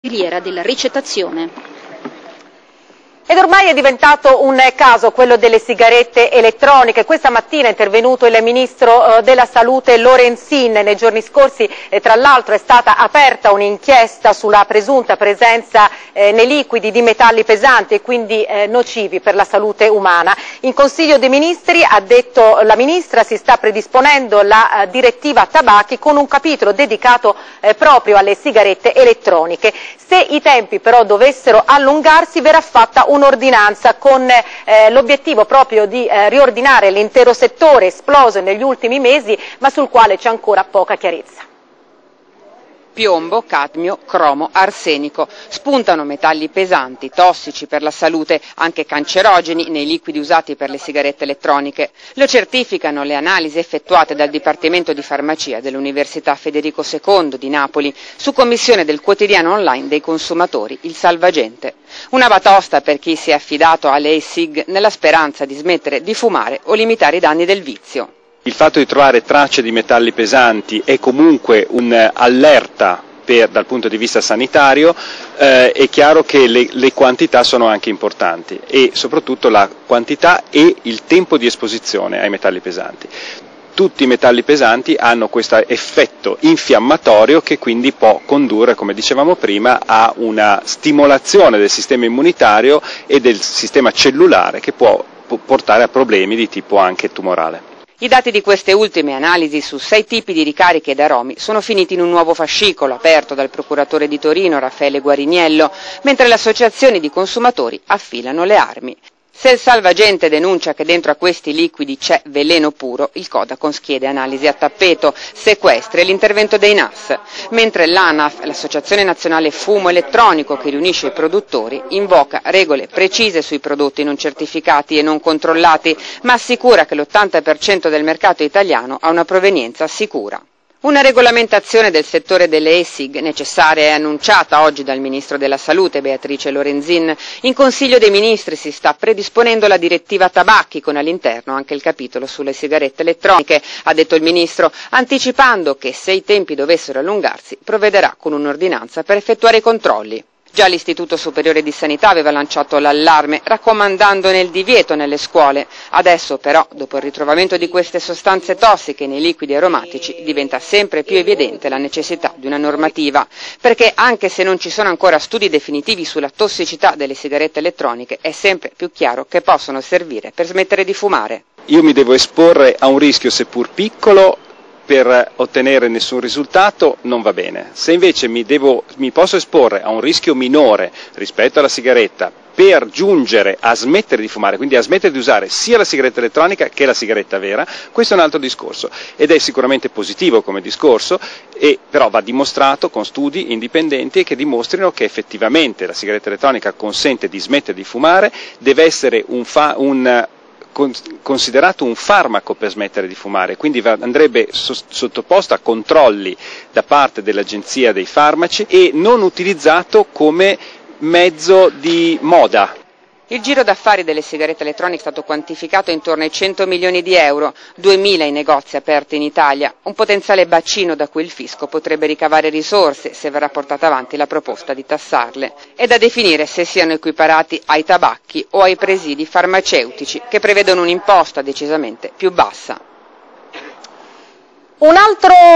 filiera della ricettazione. Ed ormai è diventato un caso quello delle sigarette elettroniche. Questa mattina è intervenuto il ministro della Salute Lorenzin. Nei giorni scorsi tra l'altro è stata aperta un'inchiesta sulla presunta presenza nei liquidi di metalli pesanti e quindi nocivi per la salute umana. In Consiglio dei Ministri, ha detto la Ministra, si sta predisponendo la direttiva tabacchi con un capitolo dedicato proprio alle sigarette elettroniche. Se i tempi però dovessero allungarsi, verrà fatta un'ordinanza con l'obiettivo proprio di riordinare l'intero settore esploso negli ultimi mesi, ma sul quale c'è ancora poca chiarezza. Piombo, cadmio, cromo, arsenico. Spuntano metalli pesanti, tossici per la salute, anche cancerogeni nei liquidi usati per le sigarette elettroniche. Lo certificano le analisi effettuate dal Dipartimento di Farmacia dell'Università Federico II di Napoli, su commissione del quotidiano online dei consumatori, Il Salvagente. Una batosta per chi si è affidato alle e-sig nella speranza di smettere di fumare o limitare i danni del vizio. Il fatto di trovare tracce di metalli pesanti è comunque un'allerta dal punto di vista sanitario. È chiaro che le quantità sono anche importanti e soprattutto la quantità e il tempo di esposizione ai metalli pesanti. Tutti i metalli pesanti hanno questo effetto infiammatorio che quindi può condurre, come dicevamo prima, a una stimolazione del sistema immunitario e del sistema cellulare che può portare a problemi di tipo anche tumorale. I dati di queste ultime analisi su 6 tipi di ricariche ed aromi sono finiti in un nuovo fascicolo aperto dal procuratore di Torino Raffaele Guariniello, mentre le associazioni di consumatori affilano le armi. Se il Salvagente denuncia che dentro a questi liquidi c'è veleno puro, il Codacons chiede analisi a tappeto, sequestri e l'intervento dei NAS, mentre l'ANAF, l'Associazione Nazionale Fumo Elettronico che riunisce i produttori, invoca regole precise sui prodotti non certificati e non controllati, ma assicura che l'80% del mercato italiano ha una provenienza sicura. Una regolamentazione del settore delle e-sig necessaria e annunciata oggi dal Ministro della Salute Beatrice Lorenzin. In Consiglio dei Ministri si sta predisponendo la direttiva tabacchi con all'interno anche il capitolo sulle sigarette elettroniche, ha detto il Ministro, anticipando che se i tempi dovessero allungarsi provvederà con un'ordinanza per effettuare i controlli. Già l'Istituto Superiore di Sanità aveva lanciato l'allarme raccomandandone il divieto nelle scuole. Adesso però, dopo il ritrovamento di queste sostanze tossiche nei liquidi aromatici, diventa sempre più evidente la necessità di una normativa, perché anche se non ci sono ancora studi definitivi sulla tossicità delle sigarette elettroniche, è sempre più chiaro che possono servire per smettere di fumare. Io mi devo esporre a un rischio seppur piccolo per ottenere nessun risultato, non va bene. Se invece mi posso esporre a un rischio minore rispetto alla sigaretta per giungere a smettere di fumare, quindi a smettere di usare sia la sigaretta elettronica che la sigaretta vera, questo è un altro discorso ed è sicuramente positivo come discorso, però va dimostrato con studi indipendenti che dimostrino che effettivamente la sigaretta elettronica consente di smettere di fumare, deve essere considerato un farmaco per smettere di fumare, quindi andrebbe sottoposto a controlli da parte dell'Agenzia dei Farmaci e non utilizzato come mezzo di moda. Il giro d'affari delle sigarette elettroniche è stato quantificato intorno ai 100 milioni di euro, 2.000 i negozi aperti in Italia, un potenziale bacino da cui il fisco potrebbe ricavare risorse se verrà portata avanti la proposta di tassarle. È da definire se siano equiparati ai tabacchi o ai presidi farmaceutici, che prevedono un'imposta decisamente più bassa. Un altro